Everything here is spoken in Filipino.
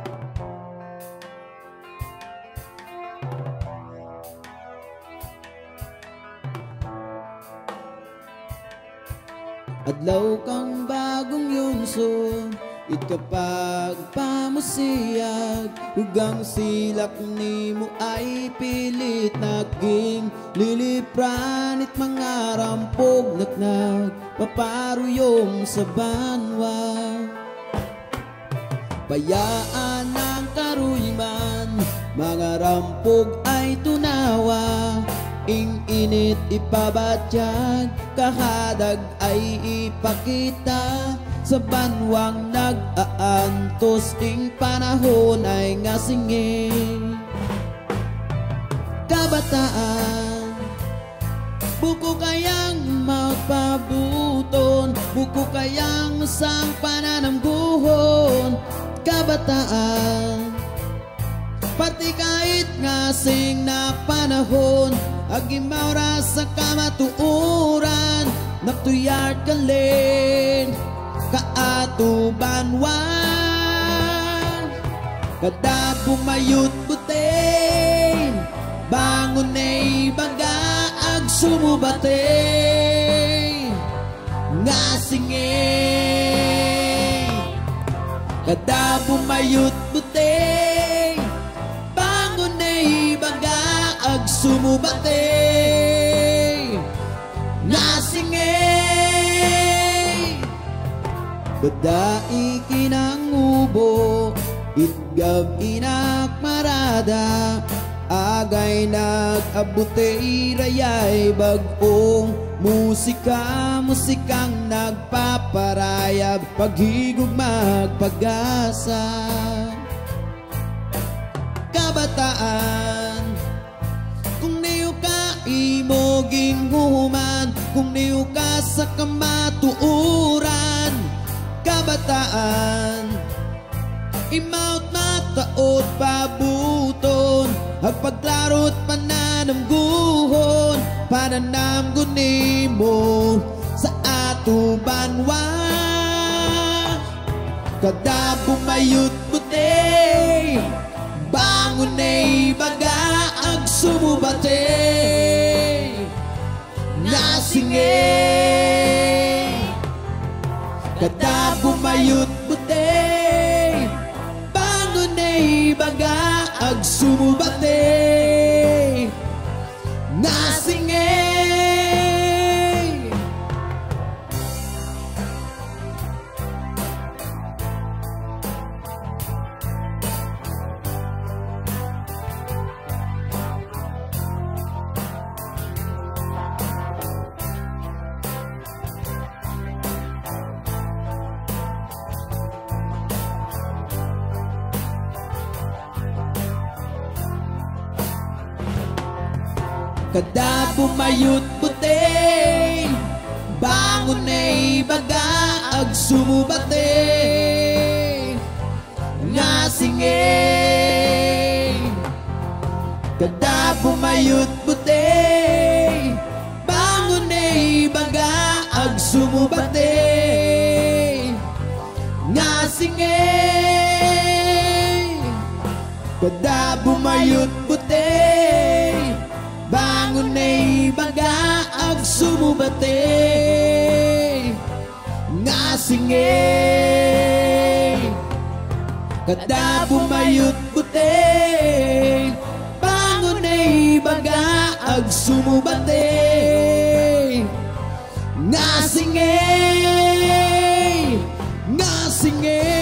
Adlaw kang bagong yunson, ikapag pamusiyag, hugang silak nimo ay pilit naging lilipran, it mga rampog naknag paparuyong sa banwa. Bayaan ng karuyman, mga rampog ay tunawa, ing init ipabatyag, kahadag ay ipakita, sa banwang nag-aantos, ing panahon ay ngasingin. Kabataan, buko kayang maut pabuton, buko kayang sang pananamguhon. Kabataan, pati kahit ngasing na panahon, agimaura sa kamatuuran, naptuyard kalin kaatubanwan. Kada bumayot butin, bangon ay bagaag sumubate, ngasingin. Kada bumayot butin, bangon ay bagaag sumubate, ngasingin. Badai kinangubo, itgab inak marada, agay nag-abutay rayay bagong musika, musikang nagpaparayab, paghigog magpag-asa. Kabataan, kung niyo ka imoging human, kung niyo ka sa kamatuuran. Kabataan, imaut mataot pabuton, agpaglarot pananamguhon, pananamgun nimo sa atubanwa. Kada bumayot buti, bangon ay bagaag sumubate, nasingin. Kada bumayot buti, bangon ay bagaag sumubate, nasingin. Kada bumayot buti, bangon ay bagaag sumubate, nasingin. Kada bumayot buti, bangon ay bagaag sumubate, nasingin. Kada bumayot buti, bangon ay bagaag sumubate, ngasingin. Kada bumayot buti, bangon ay bagaag sumubate, ngasingin, ngasingin.